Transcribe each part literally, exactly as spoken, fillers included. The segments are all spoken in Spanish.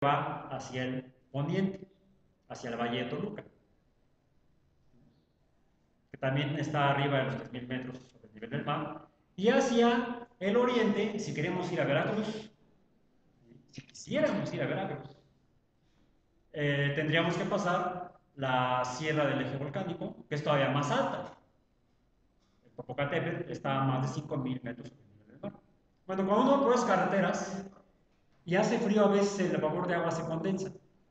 va hacia el poniente, hacia el Valle de Toluca, que también está arriba de los tres mil metros sobre el nivel del mar, y hacia el oriente, si queremos ir a Veracruz, si quisiéramos ir a Veracruz, eh, tendríamos que pasar la sierra del eje volcánico, que es todavía más alta. El Popocatépetl está a más de cinco mil metros sobre el nivel del mar. Bueno, cuando uno cruza carreteras y hace frío, a veces el vapor de agua se condensa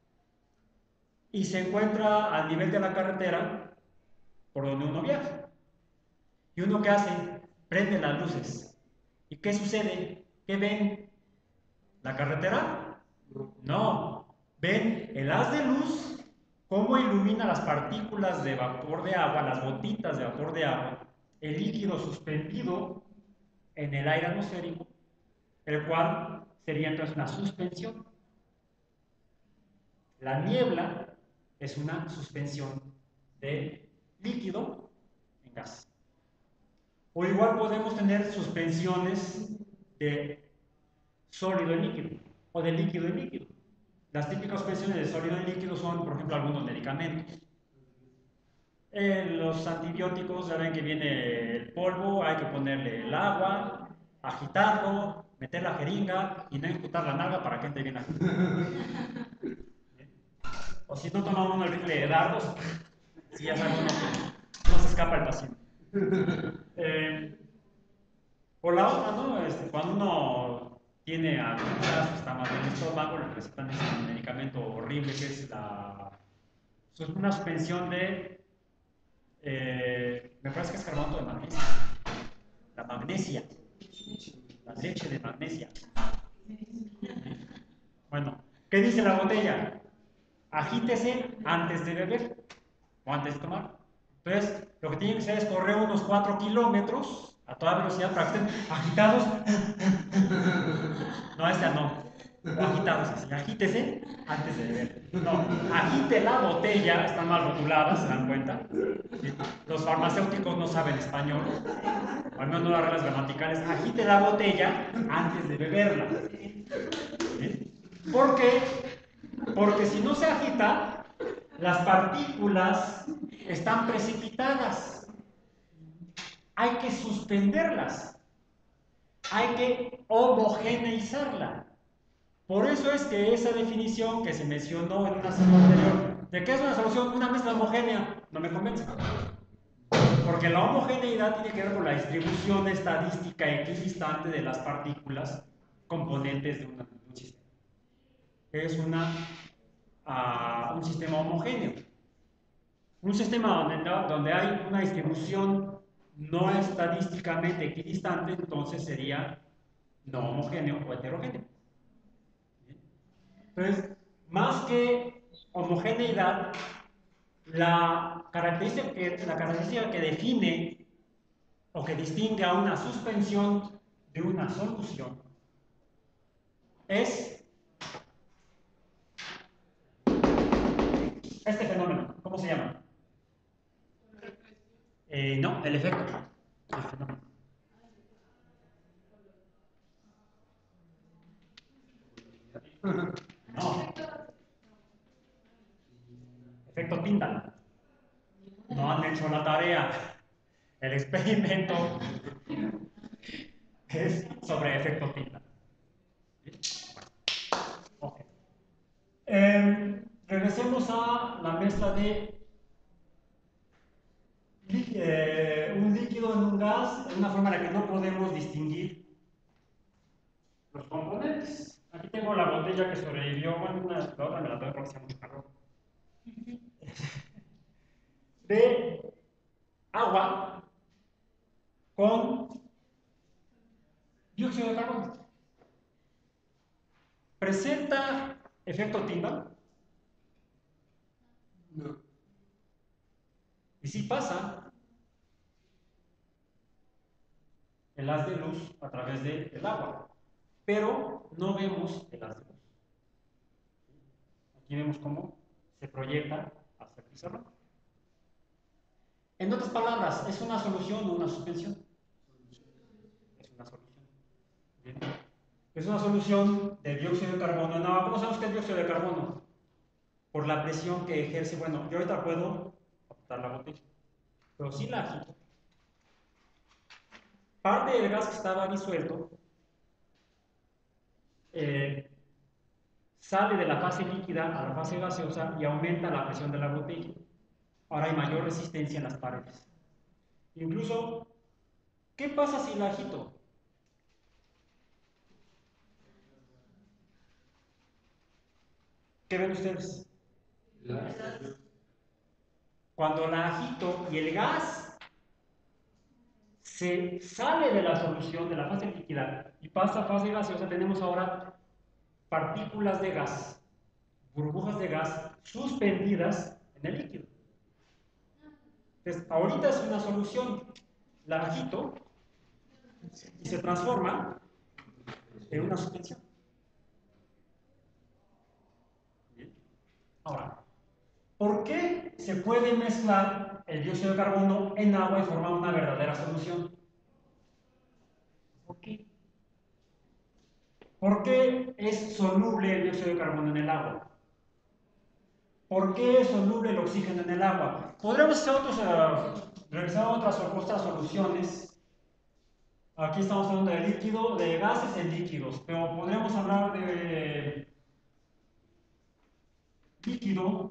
y se encuentra al nivel de la carretera por donde uno viaja. ¿Y uno qué hace? Prende las luces. ¿Y qué sucede? ¿Qué ven? ¿La carretera? No. Ven el haz de luz, cómo ilumina las partículas de vapor de agua, las gotitas de vapor de agua, el líquido suspendido en el aire atmosférico, el cual sería entonces una suspensión. La niebla es una suspensión de líquido en gas. O igual podemos tener suspensiones de sólido en líquido o de líquido en líquido. Las típicas suspensiones de sólido en líquido son, por ejemplo, algunos medicamentos. En los antibióticos, ya ven que viene el polvo, hay que ponerle el agua, agitarlo, meter la jeringa y no imputar la nalga para que entre bien agitada. O si no tomamos un rifle de dardos, si ya sabemos que no se escapa el paciente. Eh, por la otra, ¿no? Este, cuando uno tiene agruras o está mal del estómago, le recetan ese medicamento horrible que es la, es una suspensión de, eh, me parece que es carbonato de magnesio, la magnesia, la leche de magnesia. Bueno, ¿qué dice la botella? Agítese antes de beber o antes de tomar. Entonces, lo que tienen que hacer es correr unos cuatro kilómetros a toda velocidad para que estén agitados. No, esta no. O agitados así. Agítese antes de beber. No, agite la botella. Están mal rotuladas, ¿se dan cuenta? Los farmacéuticos no saben español. Al menos no las reglas gramaticales. Agite la botella antes de beberla. ¿Sí? ¿Por qué? Porque si no se agita, las partículas están precipitadas. Hay que suspenderlas. Hay que homogeneizarla. Por eso es que esa definición que se mencionó en una sesión anterior, de qué es una solución, una mezcla homogénea, no me convence. Porque la homogeneidad tiene que ver con la distribución estadística equidistante de las partículas componentes de, una, de un sistema. Es una, uh, un sistema homogéneo. Un sistema donde, donde hay una distribución no estadísticamente equidistante, entonces sería no homogéneo o heterogéneo. Entonces, más que homogeneidad, la característica que, la característica que define o que distingue a una suspensión de una solución es este fenómeno. ¿Cómo se llama? Eh, no, el efecto. El fenómeno. No. Efecto Tyndall. No han hecho la tarea. El experimento es sobre efecto Tyndall. Okay. Eh, regresemos a la mezcla de eh, un líquido en un gas, en una forma en la que no podemos distinguir los componentes. Aquí tengo la botella que sobrevivió, bueno, una, la otra me la doy porque hacía mucho calor. De agua con dióxido de carbono. ¿Presenta efecto Tyndall? No. Y sí pasa el haz de luz a través del de agua, pero no vemos el haz de luz. Aquí vemos cómo se proyecta hacia el pizarrón. En otras palabras, ¿es una solución o una suspensión? Es una solución. Bien. Entonces Es una solución de dióxido de carbono en agua. ¿Cómo sabemos que es dióxido de carbono? Por la presión que ejerce. Bueno, yo ahorita puedo apretar la botella, pero si la agito, parte del gas que estaba disuelto eh, sale de la fase líquida a la fase gaseosa y aumenta la presión de la botella. Ahora hay mayor resistencia en las paredes. Incluso, ¿qué pasa si la agito? ¿Qué ven ustedes? Cuando la agito y el gas se sale de la solución, de la fase líquida, y pasa a fase gaseosa, tenemos ahora partículas de gas, burbujas de gas suspendidas en el líquido. Entonces, ahorita es una solución, la agito y se transforma en una suspensión. Ahora, ¿por qué se puede mezclar el dióxido de carbono en agua y formar una verdadera solución? ¿Por qué? ¿Por qué es soluble el dióxido de carbono en el agua? ¿Por qué es soluble el oxígeno en el agua? Podríamos hacer otros, uh, revisar otras, otras soluciones. Aquí estamos hablando de líquido, de gases en líquidos, pero podríamos hablar de líquido,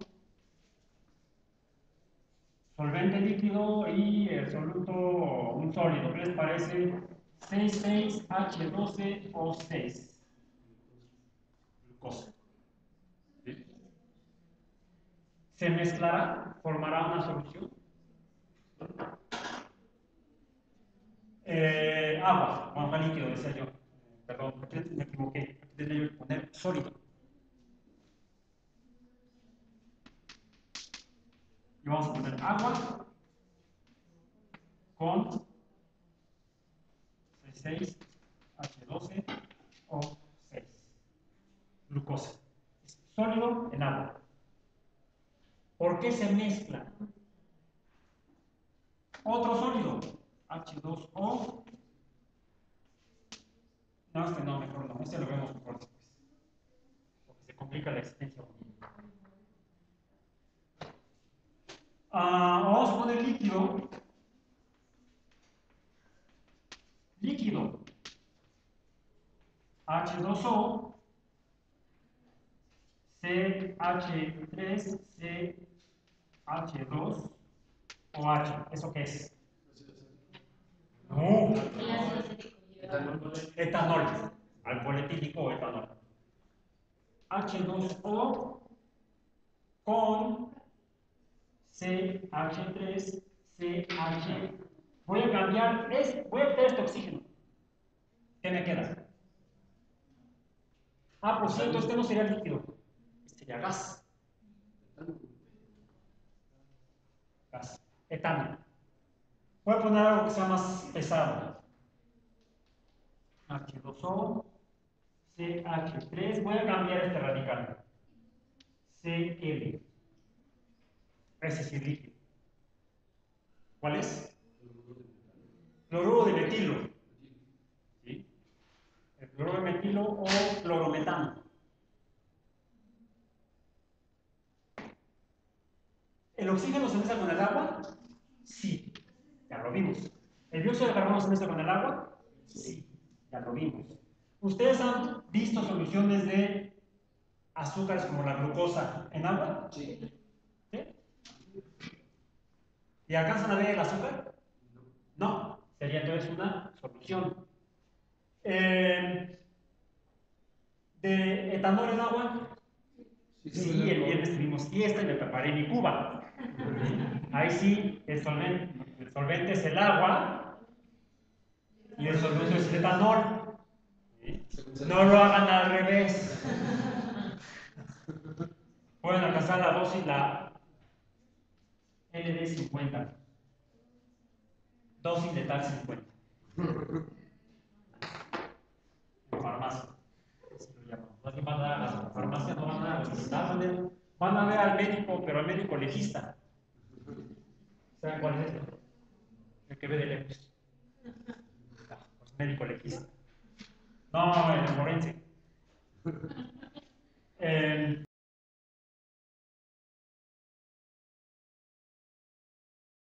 solvente líquido y el soluto, un sólido. ¿Qué les parece? seis seis H doce O seis. Glucosa. ¿Sí? Se mezclará, formará una solución. Eh, agua, agua líquido, decía yo. Perdón, me equivoqué. Aquí tendría yo que poner sólido. Y vamos a poner agua con seis H doce O seis. Glucosa. Es sólido en agua. ¿Por qué se mezcla? Otro sólido, H dos O. No, este no, mejor no. Este lo vemos mejor después. Porque se complica la existencia. Ah, vamos a poner líquido. Líquido. H dos O. C H tres C H dos O H. ¿Eso qué es? No. Etanol. Alcohol etílico o etanol. H dos O con C H tres C H. Voy a cambiar, es, voy a quitar este oxígeno. ¿Qué me queda? Ah, por cierto, este no sería líquido. Este sería gas. Gas. Etano. Voy a poner algo que sea más pesado. H dos O, C H tres. Voy a cambiar este radical. Cl. Ese sí es líquido. ¿Cuál es? Cloruro de metilo. ¿Sí? El cloruro de metilo o clorometano. ¿El oxígeno se mezcla con el agua? Sí, ya lo vimos. ¿El dióxido de carbono se mezcla con el agua? Sí, ya lo vimos. ¿Ustedes han visto soluciones de azúcares como la glucosa en agua? Sí. ¿Sí? ¿Y alcanzan a ver el azúcar? No, sería entonces una solución. Eh, ¿De etanol en agua? Sí, el viernes tuvimos fiesta y me preparé mi cuba. Ahí sí, el solvente, el solvente es el agua y el solvente es el etanol. No lo hagan al revés. Pueden alcanzar la dosis, la L D cincuenta. Dosis letal cincuenta. En farmacia. Así lo llamamos. Así van a dar a las farmacias, no van a dar a los hospitales. Van a ver al médico, pero al médico legista. ¿Saben cuál es esto? El que ve de lejos. Pues médico legista. No, el forense. Eh,